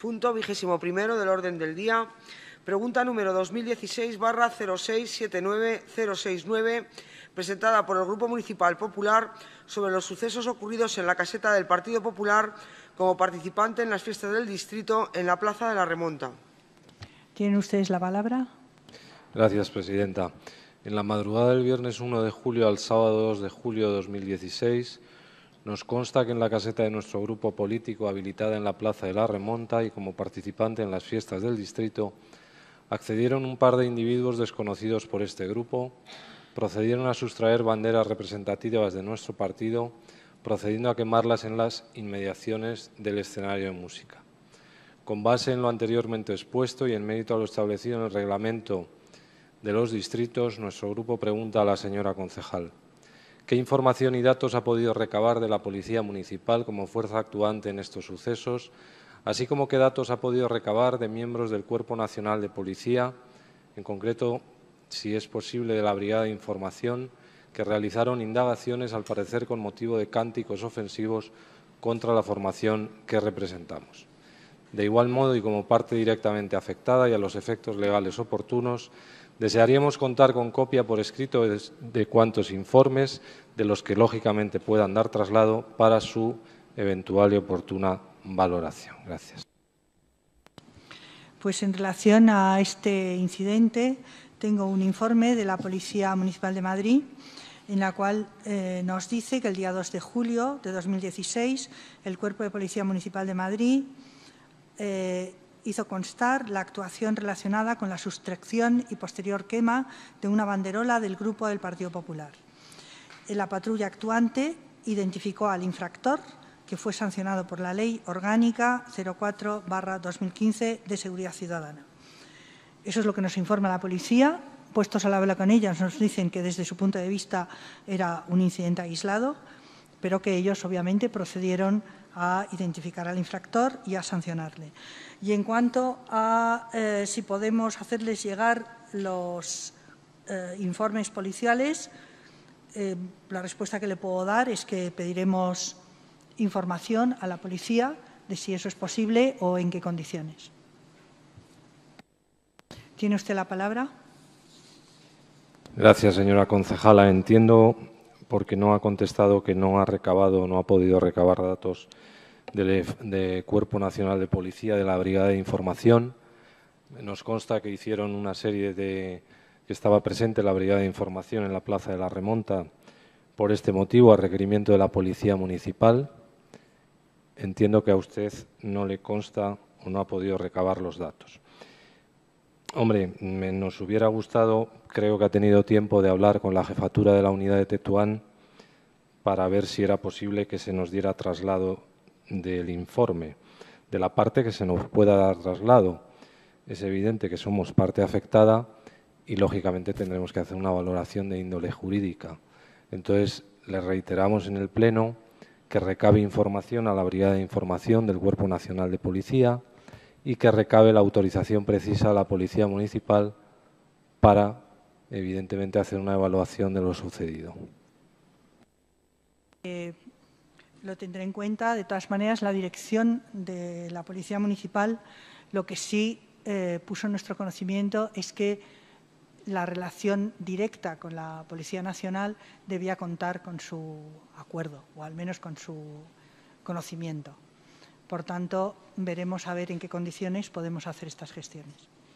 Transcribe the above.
Punto 21º del orden del día. Pregunta número 2016-0679-069, presentada por el Grupo Municipal Popular sobre los sucesos ocurridos en la caseta del Partido Popular como participante en las fiestas del distrito en la Plaza de la Remonta. ¿Tienen ustedes la palabra? Gracias, presidenta. En la madrugada del viernes 1 de julio al sábado 2 de julio de 2016, nos consta que en la caseta de nuestro grupo político, habilitada en la Plaza de la Remonta y como participante en las fiestas del distrito, accedieron un par de individuos desconocidos por este grupo, procedieron a sustraer banderas representativas de nuestro partido, procediendo a quemarlas en las inmediaciones del escenario de música. Con base en lo anteriormente expuesto y en mérito a lo establecido en el reglamento de los distritos, nuestro grupo pregunta a la señora concejal: ¿qué información y datos ha podido recabar de la Policía Municipal como fuerza actuante en estos sucesos, así como qué datos ha podido recabar de miembros del Cuerpo Nacional de Policía, en concreto, si es posible, de la Brigada de Información, que realizaron indagaciones, al parecer con motivo de cánticos ofensivos contra la formación que representamos? De igual modo, y como parte directamente afectada y a los efectos legales oportunos, desearíamos contar con copia por escrito de cuantos informes, de los que lógicamente puedan dar traslado para su eventual y oportuna valoración. Gracias. Pues en relación a este incidente, tengo un informe de la Policía Municipal de Madrid, en la cual nos dice que el día 2 de julio de 2016 el Cuerpo de Policía Municipal de Madrid hizo constar la actuación relacionada con la sustracción y posterior quema de una banderola del Grupo del Partido Popular. La patrulla actuante identificó al infractor, que fue sancionado por la Ley Orgánica 04/2015 de Seguridad Ciudadana. Eso es lo que nos informa la policía. Puestos al habla con ellas, nos dicen que desde su punto de vista era un incidente aislado, pero que ellos obviamente procedieron a identificar al infractor y a sancionarle. Y en cuanto a si podemos hacerles llegar los informes policiales, la respuesta que le puedo dar es que pediremos información a la policía de si eso es posible o en qué condiciones. ¿Tiene usted la palabra? Gracias, señora concejala. Entiendo, porque no ha contestado, que no ha recabado, no ha podido recabar datos del Cuerpo Nacional de Policía, de la Brigada de Información. Nos consta que hicieron una serie que estaba presente la Brigada de Información en la Plaza de la Remonta por este motivo, a requerimiento de la Policía Municipal. Entiendo que a usted no le consta o no ha podido recabar los datos. Hombre, nos hubiera gustado, creo que ha tenido tiempo de hablar con la jefatura de la unidad de Tetuán para ver si era posible que se nos diera traslado del informe, de la parte que se nos pueda dar traslado. Es evidente que somos parte afectada y, lógicamente, tendremos que hacer una valoración de índole jurídica. Entonces, le reiteramos en el Pleno que recabe información a la Brigada de Información del Cuerpo Nacional de Policía y que recabe la autorización precisa a la Policía Municipal para, evidentemente, hacer una evaluación de lo sucedido. Lo tendré en cuenta. De todas maneras, la dirección de la Policía Municipal lo que sí puso en nuestro conocimiento es que la relación directa con la Policía Nacional debía contar con su acuerdo, o al menos con su conocimiento. Por tanto, veremos a ver en qué condiciones podemos hacer estas gestiones.